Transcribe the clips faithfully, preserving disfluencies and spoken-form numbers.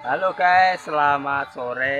Halo guys, selamat sore.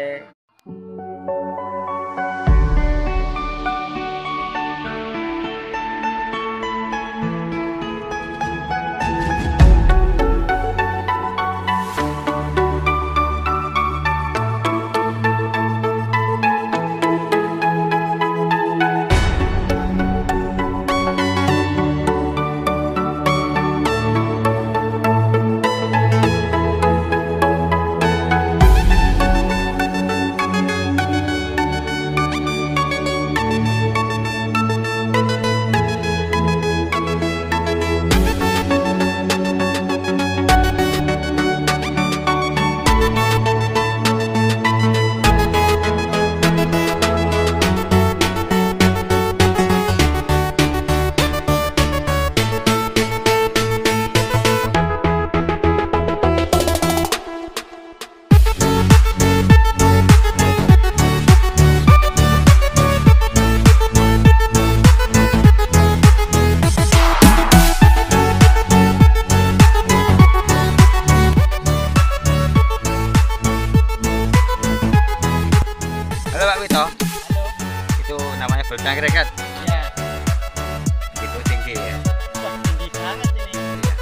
Halo Pak Wito. Halo. Itu namanya bulu cangkrik kan? Iya. Itu tinggi ya. Wah, tinggi banget ini.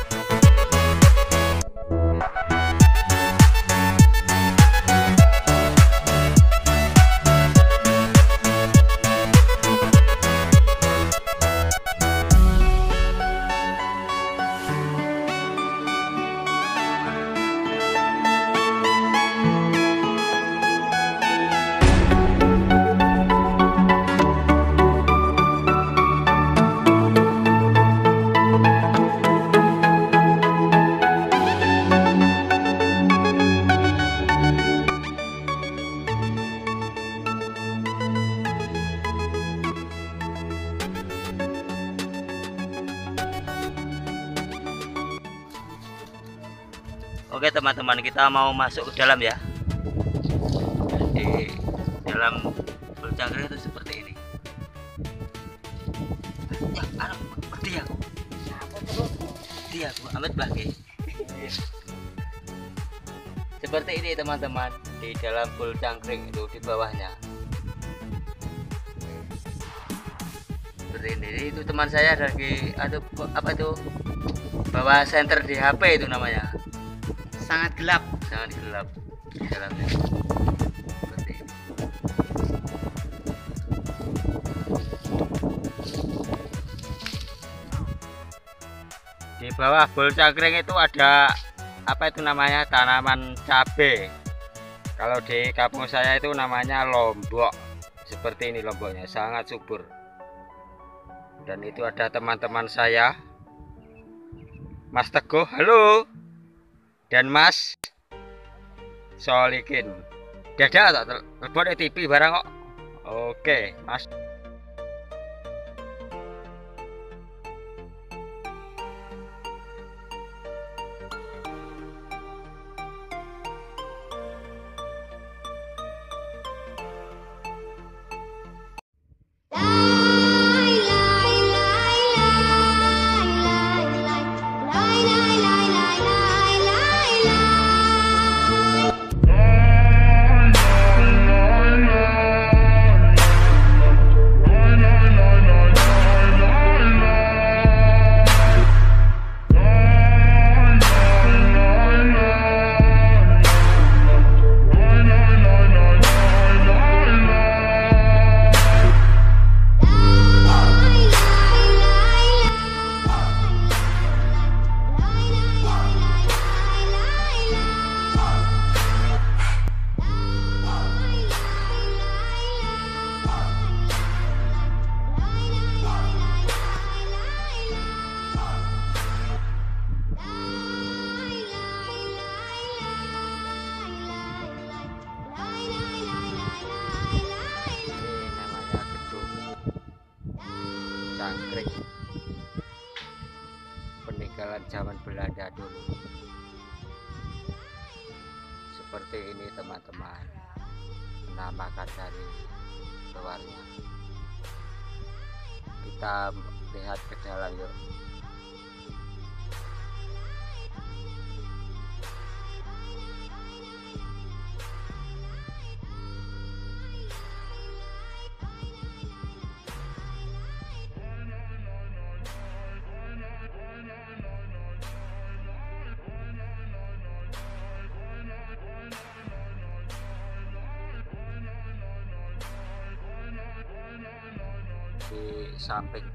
Oke teman-teman, kita mau masuk ke dalam ya. Di dalam bulu cangkrik itu seperti ini. Ya, anak dia aku. Dia aku Amit Bagi. Seperti ini teman-teman, di dalam bulu cangkrik itu di bawahnya. Seperti ini. Itu teman saya dari aduh apa itu? Bawa senter di H P itu namanya. Sangat gelap. Sangat gelap di dalamnya. Seperti ini. Di bawah bulu cangkring itu ada apa itu namanya, tanaman cabai. Kalau di kampung saya itu namanya lombok. Seperti ini lomboknya, sangat subur. Dan itu ada teman-teman saya, Mas Teguh, halo. Dan Mas Solikin. Dada tak telepon T V barang kok. Oke, Mas. Cangkrik peninggalan zaman Belanda dulu. Seperti ini teman-teman, penampakan dari luarnya. Kita lihat ke dalam yuk. di samping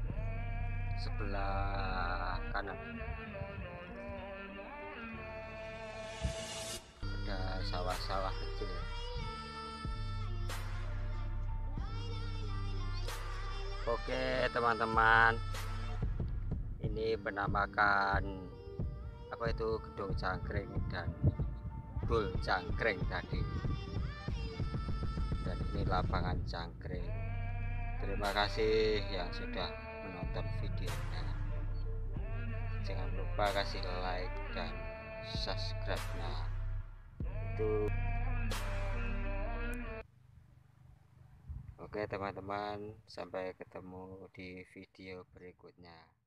sebelah kanan ada sawah-sawah kecil. Oke teman-teman, ini penampakan apa itu gedung cangkring dan bul cangkring tadi, dan ini lapangan cangkring. Terima kasih yang sudah menonton videonya. Jangan lupa kasih like dan subscribe nya itu. Oke teman-teman, sampai ketemu di video berikutnya.